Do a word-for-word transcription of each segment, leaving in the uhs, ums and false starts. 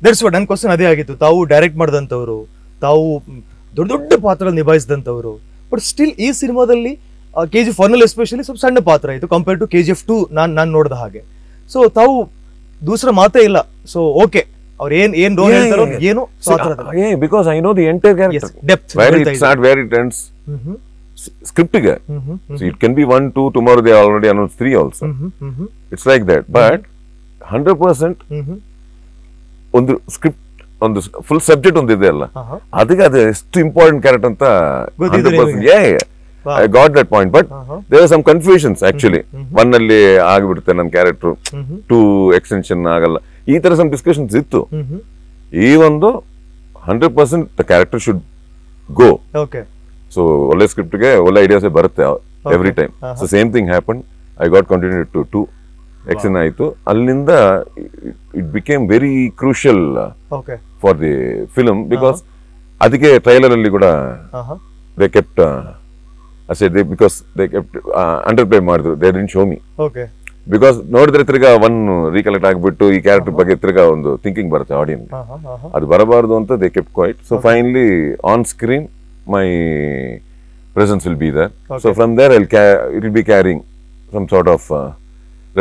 That's what ನನ್ನ question ಅದೇ ಆಗಿತ್ತು. ತಾವು ಡೈರೆಕ್ಟ್ ಮಾಡಿದಂಥವ್ರು, ತಾವು ದೊಡ್ಡ ದೊಡ್ಡ ಪಾತ್ರ ನಿಭಾಯಿಸಿದಂಥವ್ರು, ಬಟ್ ಸ್ಟಿಲ್ ಈ ಸಿನಿಮಾದಲ್ಲಿ ಕೆ ಜಿ ಎಫ್ ಒನ್ ಅಲ್ಲಿ ಎಸ್ಪೆಷಲಿ ಸ್ವಲ್ಪ ಸಣ್ಣ ಪಾತ್ರ ಆಯಿತು compare to K G F two ನಾನು ನಾನು ನೋಡಿದ ಹಾಗೆ. ಸೊ ತಾವು ದೂಸರ ಮಾತೇ ಇಲ್ಲ. ಸೊ ಓಕೆ, ಅವ್ರು ಏನ್ ಏನ್ ರೋಲ್ ಹೇಳ್ತಾರೋ ಏನು because I know the entire character depth very it's not very tense script ಗೆ it can be one two tomorrow they already announce three also it's like that but hundred percent ಒಂದು script ಒಂದು full subject ಒಂದು ಇದೆ ಅಲ್ಲ ಅದಕ್ಕೆ ಅದು ಎಷ್ಟು important character ಅಂತ ಹಂಡ್ರೆಡ್ ಪರ್ಸೆಂಟ್ ಯೇ I got that point, but uh-huh. there are some confusions actually. Mm-hmm. One alli ಆಗಿಬಿಡುತ್ತೆ ನನ್ನ ಕ್ಯಾರೆಕ್ಟರ್, ಟೂ ಎಕ್ಸ್ಟೆನ್ಷನ್ ಆಗಲ್ಲ, ಈ ತರ ಸಮ್ ಡಿಸ್ಕಷನ್ಸ್ ಇತ್ತು. ಈ ಒಂದು hundred percent the character should go. So ಒಳ್ಳೆ ಸ್ಕ್ರಿಪ್ಟ್ ಗೆ ಒಳ್ಳೆ ಐಡಿಯಾಸ್ ಬರುತ್ತೆ every time. So same thing happen. I got continued to to extend ಆಯಿತು. ಅಲ್ಲಿಂದ it became very crucial for the film because ಅದಕ್ಕೆ ಟ್ರೈಲರ್ ಅಲ್ಲಿ ಕೂಡ they kept I said they because they kept uh, underplay ಮಾಡಿದ್ರು. They didn't show me. Okay. Because ನೋಡಿದ್ರೆ ತಿರ್ಗಾ one recollect ಆಗಿಬಿಟ್ಟು ಈ ಕ್ಯಾರೆಕ್ಟರ್ ಬಗ್ಗೆ ತಿರ್ಗಾ ಒಂದು ಥಿಂಕಿಂಗ್ ಬರುತ್ತೆ ಆಡಿಯನ್ಸ್. ಅದು ಬರಬಾರ್ದು ಅಂತ they kept quiet. So finally on screen my presence will be there. So from there I it will be carrying some sort of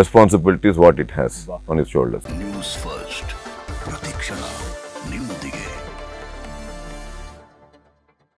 responsibilities what it has on its shoulders. News first ಪ್ರತಿಕ್ಷಣ ನಿಮ್ಮೊಂದಿಗೆ.